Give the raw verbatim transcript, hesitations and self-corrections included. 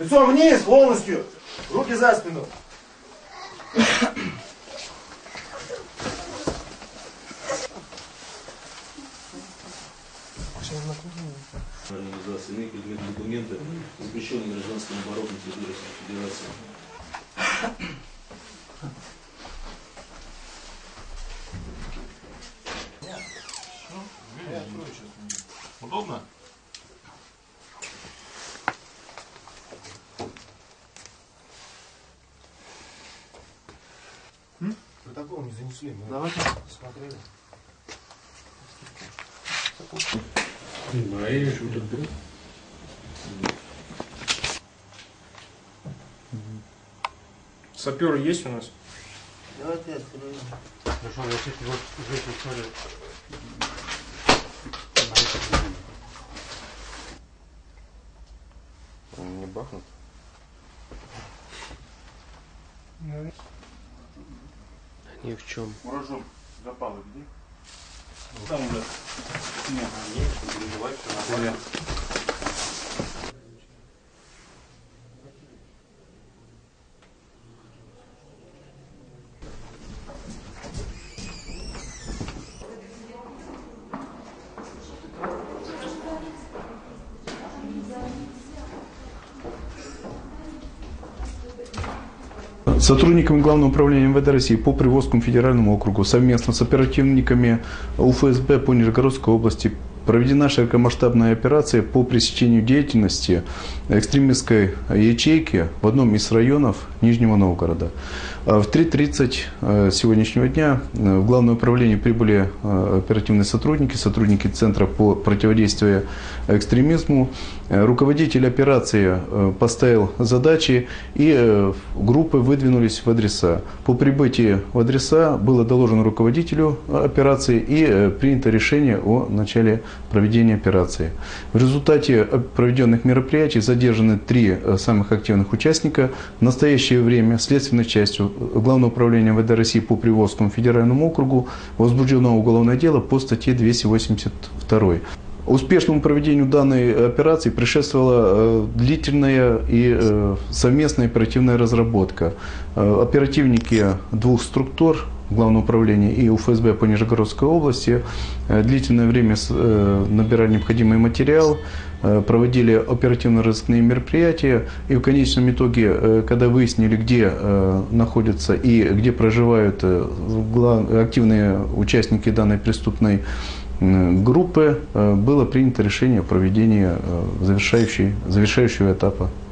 Лицом вниз, полностью. Руки за спину. Организации иных предметных документов, запрещенный гражданским оборотом территории Федерации. Удобно? Протокол не занесли, мы Давайте смотрели. Саперы есть у нас? Давайте откроем. Хорошо, значит, вот здесь история. Он не бахнут? Ни в чем. Муражом запалы где? Там уже снег есть, переживать, что на поле. Сотрудниками Главного управления эм вэ дэ России по Приволжскому федеральному округу совместно с оперативниками у эф эс бэ по Нижегородской области проведена широкомасштабная операция по пресечению деятельности экстремистской ячейки в одном из районов Нижнего Новгорода. В три тридцать сегодняшнего дня в Главное управление прибыли оперативные сотрудники, сотрудники Центра по противодействию экстремизму. Руководитель операции поставил задачи, и группы выдвинулись в адреса. По прибытии в адреса было доложено руководителю операции и принято решение о начале проведения операции. В результате проведенных мероприятий задержаны три самых активных участника. В настоящее время следственной частью Главного управления эм вэ дэ России по Приволжскому федеральному округу возбуждено уголовное дело по статье двести восемьдесят два. Успешному проведению данной операции предшествовала длительная и совместная оперативная разработка. Оперативники двух структур Главного управления и у эф эс бэ по Нижегородской области длительное время набирали необходимый материал, проводили оперативно-розыскные мероприятия, и в конечном итоге, когда выяснили, где находятся и где проживают активные участники данной преступной группы, было принято решение о проведении завершающего этапа